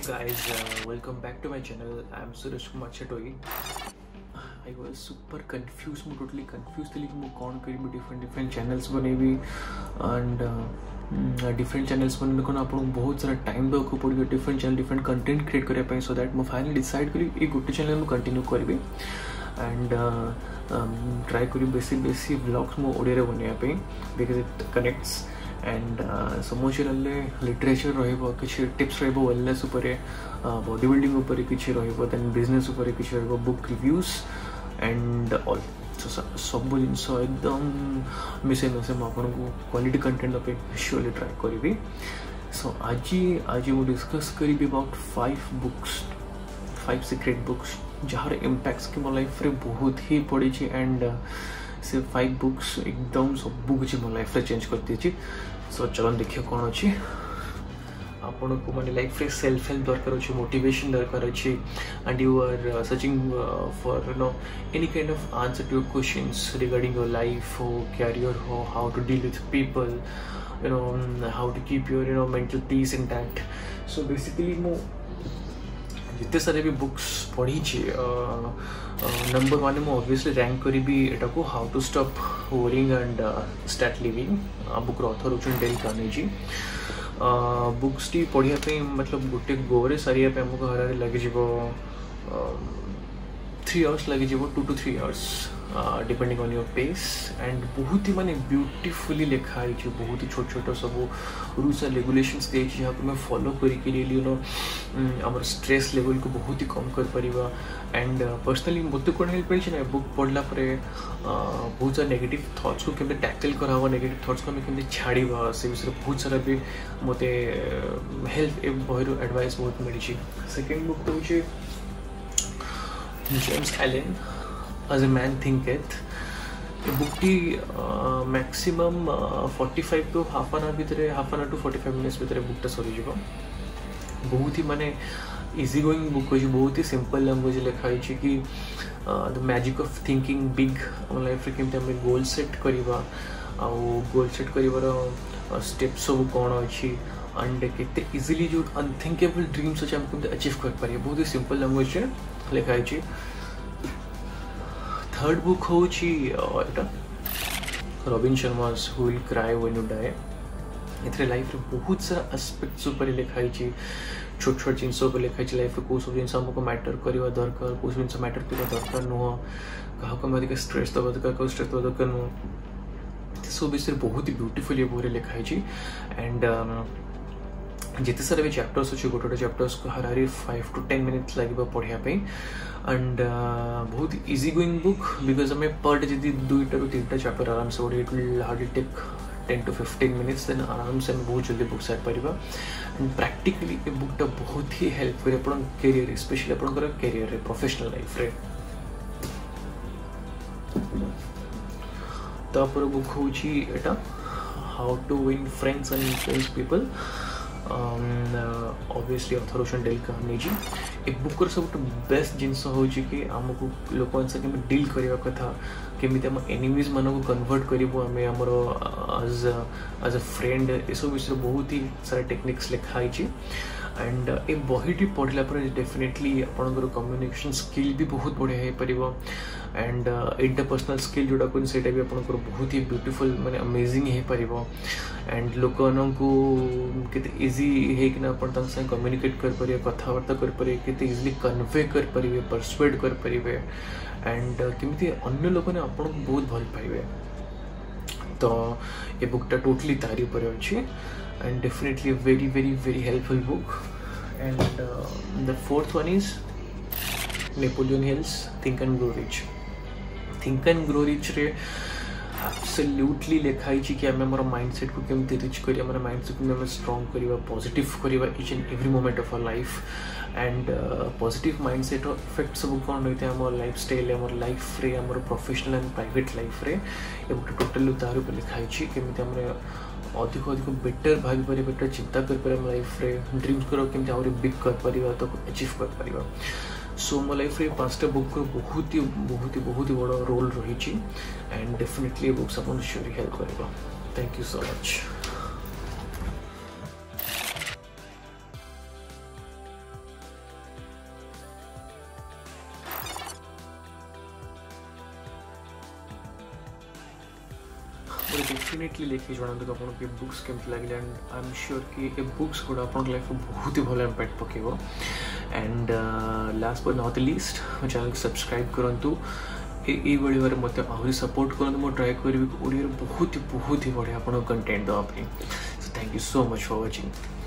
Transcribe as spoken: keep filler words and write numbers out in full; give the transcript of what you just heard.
Guys, uh, welcome back to my channel. I am Suresh Kumar Chatoi. I was super confused. मैं totally confused थी कि मैं कौन करीबी different different channels बनेबी and uh, different channels बनने को ना आपको बहुत सारा time दो को पड़ेगा different channel different content create करने पे so that मैं finally decide करी एक गुट्टे channel में continue करीबी and uh, um, try करी basic basic vlogs में ओडिया रे बने पे because it connects. And so मो चैनल लिटरेचर रहिबो किछि टिप्स रहिबो वेलनेस ऊपर बॉडी बिल्डिंग ऊपर किछि रहिबो देन बिजनेस ऊपर किछि रहिबो book reviews and all so सब जिनस एकदम मिसे मिसे म आपन को क्वालिटी कंटेंट पे श्योरली ट्राई करिबी सो आज आज वो डिस्कस करिबी about five books five secret books जहार इम्पैक्ट्स की मो लाइफ रे बहुत ही पड़ी छी एंड से फाइव बुक्स एकदम सब बुक जी मो लाइफ रे चेंज कर दी छी सो चलो देखिए कौन अच्छी आपन को माने लाइफ रे सेल्फ हेल्प दरकार अछि मोटिवेशन दरकार अछि and you are searching for you know any kind of answer to your questions regarding your life हो कैरियर हो how to deal with people you know how to keep your you know mental peace intact so basically मो जिते सारे भी books पढ़ी number one में obviously rank करी भी एटा को how to stop worrying and start living book author होचन डेल कार्नेजी बुक्स टी पढ़िया पे मतलब गोटे गोरे सारिया पे हमको हरारे लगे जीवो थ्री आवर्स लगे जीवो two to three hours depending on your pace and बहुत ही माने ब्यूटीफुली लिखा है बहुत ही छोट छोट सब रूल्स एंड रेगुलेशंस दे जहाँ को मैं फॉलो करी के लिए यू नो आम स्ट्रेस लेवल को बहुत ही कम कर पारिबा एंड पर्सनली मत कौन हेल्प मिली बुक पढ़ला बहुत सारा नेगेटिव थॉट्स को केमते टैकल करावा नेगेटिव थॉट्स को हमें केमते छाड़ीबा से विषय बहुत सारा भी मते हेल्प बहिर एडवाइस बहुत मिली सेकेंड बुक तो होचे James Allen As a Man Thinketh book टी maximum forty five to half an hour भितर half an hour to forty five minutes भितर बुकटा सरी जीवो बहुत ही माने इजी गोइंग बुक अछि बहुत ही सिंपल लैंग्वेज लिखा है कि the magic of thinking big हम लाइफ रे केमते हम गोल सेट करिबा आ गोल सेट करिवार स्टेप सब कोन अछि एंड केते इजीली जो अनथिंकेबल ड्रीम्स अछि हम केमते अचीव कर पारिए बहुत ही सिंपल लैंग्वेज रे लिखा है थर्ड बुक होची एटा Robin Sharma's Who Will Cry When You Die इतरे लाइफ रे बहुत सारा एस्पेक्ट्स ऊपर लिखा है छोट छोट जिनसों पर लिखा है लाइफ रे को सब जिनस हमको मैटर करवा दरकार को जिनस मैटर करवा दरकार नुह कहा को अधिक स्ट्रेस दबा दरकार को स्ट्रेस दबा दरकार नुह सो विषय बहुत ही ब्यूटीफुली बोरे लिखा है एंड जिते सारे भी चैप्टर्स अच्छे गोटे गोटे चैप्टर्स को हरारी फाइव टू टेन मिनिट्स लगे पढ़िया एंड uh, बहुत इजी गोइंग बुक बिकज हमें पर डे जी दुईटा रू तीन चैप्टर आराम से पढ़े it will hardly take ten to fifteen minutes then आराम से बहुत जल्दी बुक साइड पारिबा एंड प्रैक्टिकली ये बुकटा बहुत ही हेल्प करे अपन कैरियर स्पेशली अपन कैरियर रे प्रोफेशनल लाइफ रे तापर बुक होची एटा how to win friends and influence people obviously author होचन डेल कार्नेजी ए बुक र सब बेस्ट जिनस होची कि हमको लोकन से केमे डील करिया कथा केमिते हम एनिमीज मानो को कन्वर्ट करिबो हमें हमरो एज एज अ फ्रेंड ए सब विषय बहुत ही सारा टेक्निक्स लिखा है एंड ए बहीटी पढ़ला पर डेफिनेटली आपनकर कम्युनिकेशन स्किल भी बहुत बढ़िया है परिबो एंड इंटरपर्सनल स्किल जोड़ा को सेटा भी आपनकर बहुत ही ब्यूटीफुल माने अमेजिंग है परिबो एंड लोकन को केते इजी है कि ना अपन तंग से कम्युनिकेट कर परिए कथा वार्ता कर परिए केते इजीली कन्वे कर परिए परसुएड कर परिए एंड केमिति अन्य लोक ने आपन को बहुत भल पाइबे तो ये बुकटा टोटली तारी पर अछि and definitely very very very helpful book and the fourth one is Napoleon Hill's think and grow rich think and grow rich रे एब्सोल्युटली लिखा है कि आम आम माइंडसेट को केमती रिच करिया हमर माइंडसेट को हम स्ट्रांग करिवा पॉजिटिव करिवा each and every moment of our life and positive mindset effect सब कौन होता है हमर लाइफस्टाइल हमर लाइफ रे हमर प्रोफेशनल एंड प्राइवेट लाइफ रे ए टोटली तार ऊपर लिखा है केमती हमर अधिक अधिक बेटर भाभी पारे बेटर चिंता कर पारे लाइफ रे ड्रीम्स करो केमती आउरी बिग कर पारिबा तो अचीव कर पारिबा सो मो लाइफ रे पांचटा बुक को बहुत ही बहुत ही बहुत ही बड़ा रोल रही एंड डेफिनेटली बुक्स अपन श्योरली हेल्प करेगा thank you so much. Definitely लिखिक जनातु आपको ये बुक्स केमती लगे एंड आई एम श्योर कि ये बुक्स गुड़ा आप लाइफ में बहुत ही भल इम्पैक्ट पकेब and last but not least मो चैनल को सब्सक्राइब करूँ ये भाई मत आहरी सपोर्ट करूँ मुझे ट्राए करी ओडिया बहुत ही बहुत ही बढ़िया आप कंटेंट देवाई so thank you so much for watching.